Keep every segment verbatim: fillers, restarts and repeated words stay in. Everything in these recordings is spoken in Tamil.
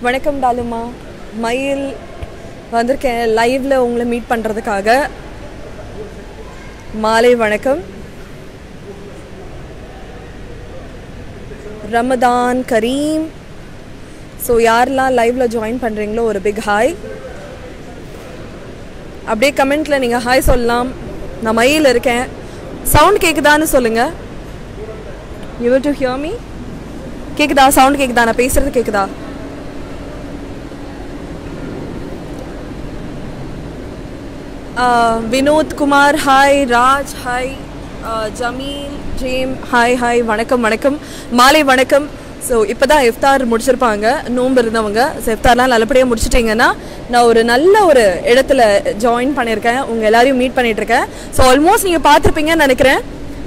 வணக்கம் டாலுமா. மயில் வந்திருக்கேன் லைவ்ல உங்களை மீட் பண்றதுக்காக. மாலை வணக்கம். ரமதான் கரீம். ஸோ யாரெல்லாம் லைவ்ல ஜாயின் பண்றீங்களோ ஒரு பிக் ஹாய். அப்படியே கமெண்ட்ல நீங்க ஹாய் சொல்லலாம். நான் மயில் இருக்கேன். சவுண்ட் கேக்குதான்னு சொல்லுங்க. You will to hear me. கேக்குதா? சவுண்ட் கேக்குதா? நான் பேசுறது கேக்குதா? வினோத் குமார் ஹாய். ராஜ் ஹாய். ஜமீல் ஜேம் ஹாய் ஹாய். வணக்கம் வணக்கம். மாலை வணக்கம். ஸோ இப்போ தான் இஃப்தார் முடிச்சிருப்பாங்க நோன்பு இருந்தவங்க. ஸோ இஃப்தார்லாம் நல்லபடியாக முடிச்சிட்டிங்கன்னா நான் ஒரு நல்ல ஒரு இடத்துல ஜாயின் பண்ணியிருக்கேன். உங்கள் எல்லாரையும் மீட் பண்ணிகிட்ருக்கேன். ஸோ ஆல்மோஸ்ட் நீங்கள் பார்த்துருப்பீங்கன்னு நினைக்கிறேன்.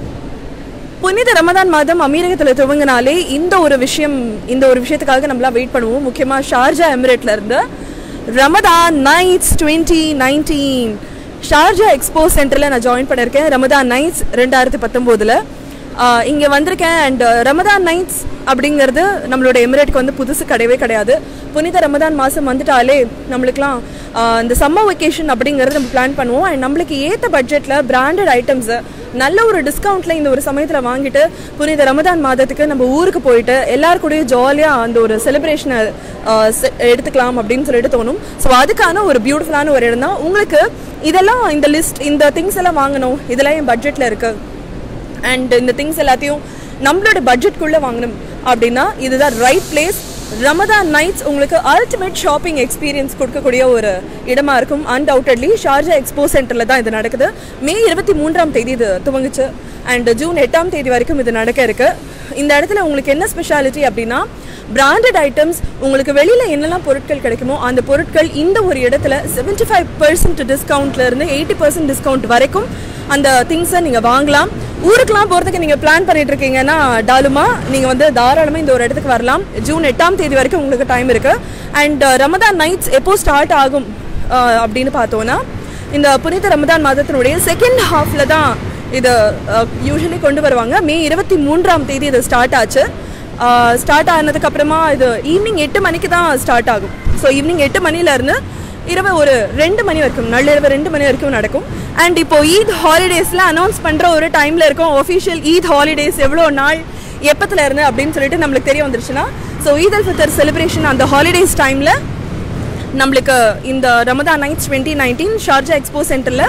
புனித ரமதான் மாதம் அமீரகத்தில் துவங்கினாலே இந்த ஒரு விஷயம் இந்த ஒரு விஷயத்துக்காக நம்மளாம் வெயிட் பண்ணுவோம். முக்கியமாக ஷார்ஜா எமிரேட்ல இருந்து Ramadan nights twenty nineteen Sharjah expo சென்டரில் நான் ஜாயின் பண்ணியிருக்கேன். ரமதான் நைட்ஸ் ரெண்டாயிரத்தி பத்தொம்போதில் இங்கே வந்திருக்கேன். அண்ட் ரமதான் நைட்ஸ் அப்படிங்கிறது நம்மளோட எமிரேட்டுக்கு வந்து புதுசு கிடையவே கிடையாது. புனித ரமதான் மாதம் வந்துட்டாலே நம்மளுக்குலாம் இந்த சம்மர் வெக்கேஷன் அப்படிங்கிறது நம்ம பிளான் பண்ணுவோம். அண்ட் நம்மளுக்கு ஏற்ற பட்ஜெட்டில் பிராண்டட் ஐட்டம்ஸு நல்ல ஒரு டிஸ்கவுண்ட்டில் இந்த ஒரு சமயத்தில் வாங்கிட்டு புனித ரமதான் மாதத்துக்கு நம்ம ஊருக்கு போயிட்டு எல்லாருக்கூடயும் ஜாலியாக அந்த ஒரு செலிப்ரேஷனை எடுத்துக்கலாம் அப்படின்னு சொல்லிட்டு தோணும். ஸோ அதுக்கான ஒரு பியூட்டிஃபுல்லான ஒரு இடம் தான். உங்களுக்கு இதெல்லாம் இந்த லிஸ்ட் இந்த திங்ஸ் எல்லாம் வாங்கணும், இதெல்லாம் என் பட்ஜெட்டில் இருக்குது அண்ட் இந்த திங்ஸ் எல்லாத்தையும் நம்மளோட பட்ஜெட்குள்ளே வாங்கணும் அப்படின்னா இதுதான் ரைட் பிளேஸ். ரமதான் நைட்ஸ் உங்களுக்கு அல்டிமேட் ஷாப்பிங் எக்ஸ்பீரியன்ஸ் கொடுக்கக்கூடிய ஒரு இடமா இருக்கும். அன்டவுட்டட்லி ஷார்ஜா எக்ஸ்போ சென்டரில் தான் இது நடக்குது. மே இருபத்தி மூன்றாம் தேதி இது துவங்குச்சு அண்ட் ஜூன் எட்டாம் தேதி வரைக்கும் இது நடக்க இருக்கு. இந்த இடத்துல உங்களுக்கு என்ன ஸ்பெஷாலிட்டி அப்படின்னா பிராண்டட் ஐட்டம்ஸ் உங்களுக்கு வெளியில் என்னெல்லாம் பொருட்கள் கிடைக்குமோ அந்த பொருட்கள் இந்த ஒரு இடத்துல செவன்டி ஃபைவ் பர்சன்ட் டிஸ்கவுண்ட்லேருந்து எயிட்டி பர்சன்ட் டிஸ்கவுண்ட் வரைக்கும் அந்த திங்ஸை நீங்கள் வாங்கலாம். ஊருக்கெலாம் போகிறதுக்கு நீங்கள் பிளான் பண்ணிட்டு இருக்கீங்கன்னா டாலுமா நீங்கள் வந்து தாராளமாக இந்த ஒரு இடத்துக்கு வரலாம். ஜூன் எட்டாம் தேதி வரைக்கும் உங்களுக்கு டைம் இருக்குது. அண்ட் ரமதான் நைட்ஸ் எப்போ ஸ்டார்ட் ஆகும் அப்படின்னு பார்த்தோன்னா இந்த புனித ரமதான் மாதத்தினுடைய செகண்ட் ஹாஃபில் தான் இது யூஸ்வலி கொண்டு வருவாங்க. மே இருபத்தி மூன்றாம் தேதி இது ஸ்டார்ட் ஆச்சு. ஸ்டார்ட் ஆனதுக்கப்புறமா இது ஈவினிங் எட்டு மணிக்கு தான் ஸ்டார்ட் ஆகும். ஸோ ஈவினிங் எட்டு மணிலேருந்து இரவு ஒரு ரெண்டு மணி வரைக்கும் நள்ளிரவு ரெண்டு மணி வரைக்கும் நடக்கும். அண்ட் இப்போ ஈத் ஹாலிடேஸில் அனௌன்ஸ் பண்ணுற ஒரு டைமில் இருக்கும். ஒஃபிஷியல் ஈத் ஹாலிடேஸ் எவ்வளோ நாள் எப்பத்தில் இருந்து அப்படின்னு சொல்லிட்டு நம்மளுக்கு தெரிய வந்துருச்சுன்னா so Eid al Fitr celebration அந்த ஹாலிடேஸ் டைமில் நம்மளுக்கு இந்த Ramadan nights twenty nineteen Sharjah expo சென்டரில்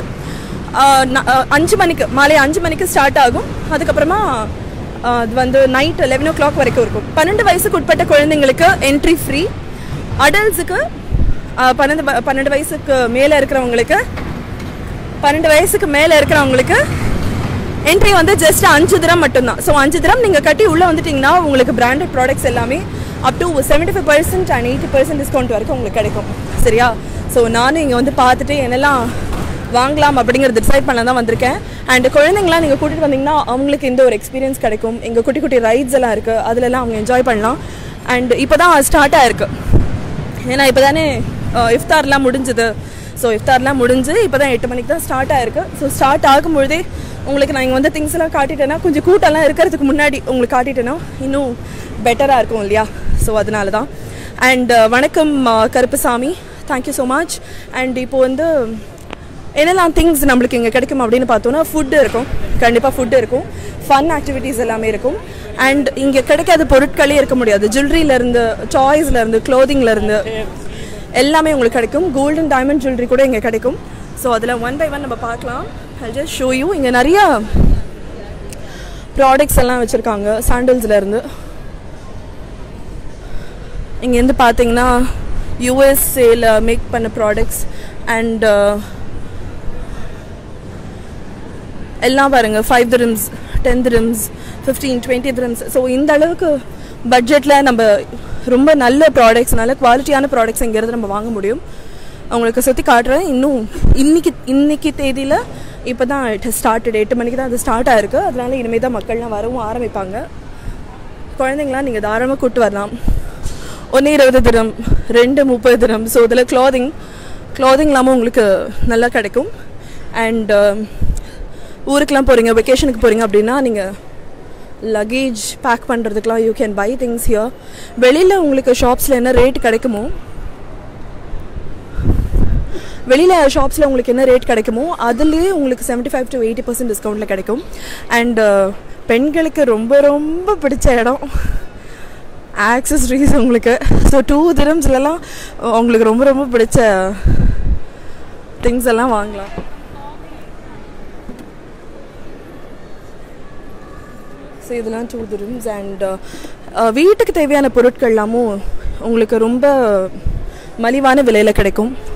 அஞ்சு மணிக்கு மாலை அஞ்சு மணிக்கு ஸ்டார்ட் ஆகும். அதுக்கப்புறமா அது வந்து நைட் லெவன் ஓ கிளாக் வரைக்கும் இருக்கும். பன்னெண்டு வயசுக்கு உட்பட்ட குழந்தைங்களுக்கு என்ட்ரி ஃப்ரீ. அடல்ட்ஸுக்கு பன்னெண்டு பன்னெண்டு வயசுக்கு மேலே இருக்கிறவங்களுக்கு பன்னெண்டு வயசுக்கு மேலே இருக்கிறவங்களுக்கு என்ட்ரி வந்து ஜஸ்ட் அஞ்சு திரம் மட்டும்தான். ஸோ அஞ்சு திரம் நீங்கள் கட்டி உள்ளே வந்துட்டிங்கன்னா உங்களுக்கு பிராண்டட் ப்ராடக்ட்ஸ் எல்லாமே up to seventy five percent and eighty percent discount வரைக்கும் உங்களுக்கு கிடைக்கும். சரியா? ஸோ நானும் இங்கே வந்து பார்த்துட்டு என்னெல்லாம் வாங்கலாம் அப்படிங்கிறது டிசைட் பண்ண தான் வந்திருக்கேன். அண்ட் குழந்தைங்களாம் நீங்கள் கூட்டிகிட்டு வந்தீங்கன்னா அவங்களுக்கு இந்த ஒரு எக்ஸ்பீரியன்ஸ் கிடைக்கும். எங்கள் குட்டி குட்டி ரைட்ஸ் எல்லாம் இருக்குது, அதிலெல்லாம் அவங்க என்ஜாய் பண்ணலாம். அண்ட் இப்போ தான் ஸ்டார்ட் ஆகிருக்கு. ஏன்னா இப்போ தானே இஃப்தார்லாம் முடிஞ்சுது. ஸோ இஃப்தார்லாம் முடிஞ்சு இப்போ தான் எட்டு மணிக்கு தான் ஸ்டார்ட் ஆகிருக்கு. ஸோ ஸ்டார்ட் ஆகும்பொழுதே உங்களுக்கு நான் இங்கே வந்து திங்ஸ் எல்லாம் காட்டிட்டேன்னா கொஞ்சம் கூட்டம்லாம் இருக்கிறதுக்கு முன்னாடி உங்களுக்கு காட்டிட்டேன்னா இன்னும் பெட்டராக இருக்கும் இல்லையா? ஸோ அதனால தான். அண்ட் வணக்கம் Karuppusamy, thank you so much. And இப்போது வந்து என்னெல்லாம் திங்ஸ் நம்மளுக்கு இங்கே கிடைக்கும் அப்படின்னு பார்த்தோன்னா ஃபுட்டு இருக்கும். கண்டிப்பாக ஃபுட்டு இருக்கும். ஃபன் ஆக்டிவிட்டீஸ் எல்லாமே இருக்கும். அண்ட் இங்கே கிடைக்காத பொருட்களே இருக்க முடியாது. ஜுவல்லரியிலேருந்து டாய்ஸ்லேருந்து க்ளோதிங்லேருந்து எல்லாமே உங்களுக்கு கிடைக்கும். கோல்டன் டைமண்ட் ஜுவல்லரி கூட இங்கே கிடைக்கும். ஸோ அதில் ஒன் பை ஒன் நம்ம பார்க்கலாம். I just show you. இங்கே நிறையா ப்ராடக்ட்ஸ் எல்லாம் வச்சுருக்காங்க. சாண்டல்ஸ்லேருந்து இங்கேருந்து பார்த்தீங்கன்னா யூஎஸ்ஏல மேக் பண்ண ப்ராடக்ட்ஸ் அண்ட் எல்லாம் பாருங்கள். Five dirhams, ten dirhams, fifteen, twenty dirhams. So இந்த அளவுக்கு பட்ஜெட்டில் நம்ம ரொம்ப நல்ல ப்ராடக்ட்ஸ், நல்ல குவாலிட்டியான ப்ராடக்ட்ஸ் இங்கேருந்து நம்ம வாங்க முடியும். அவங்களுக்கு சுற்றி காட்டுறேன். இன்னும் இன்னைக்கு இன்னைக்கு தேதியில் இப்போ தான் இட் ஸ்டார்டட். எட்டு மணிக்கு தான் அது ஸ்டார்ட் ஆகிருக்கு. அதனால இனிமேல் தான் மக்கள்லாம் வரவும் ஆரம்பிப்பாங்க. குழந்தைங்களாம் நீங்கள் தாராளமாக கூப்பிட்டு வரலாம். ஒன்று இருபது திரம், ரெண்டு முப்பது திரம். ஸோ இதில் க்ளாதிங் க்ளாதிங் இல்லாமல் உங்களுக்கு நல்லா கிடைக்கும். அண்ட் ஊருக்கெலாம் போகிறீங்க, வெக்கேஷனுக்கு போகிறீங்க அப்படின்னா நீங்கள் லக்கேஜ் பேக் பண்ணுறதுக்கெலாம் you can buy things here. வெளியில் உங்களுக்கு ஷாப்ஸில் என்ன ரேட் கிடைக்குமோ வெளியில் ஷாப்ஸில் உங்களுக்கு என்ன ரேட் கிடைக்குமோ அதுலேயே உங்களுக்கு seventy five to eighty percent டிஸ்கவுண்ட்டில் கிடைக்கும். அண்டு பெண்களுக்கு ரொம்ப ரொம்ப பிடிச்ச இடம் ஆக்சஸரீஸ் உங்களுக்கு. ஸோ டூ திரம்ஸ்லாம் உங்களுக்கு ரொம்ப ரொம்ப பிடிச்ச திங்ஸ் எல்லாம் வாங்கலாம். ஸோ இதெல்லாம் டூ திரம்ஸ். அண்ட் வீட்டுக்கு தேவையான பொருட்கள் எல்லாமும் உங்களுக்கு ரொம்ப மலிவான விலையில் கிடைக்கும்.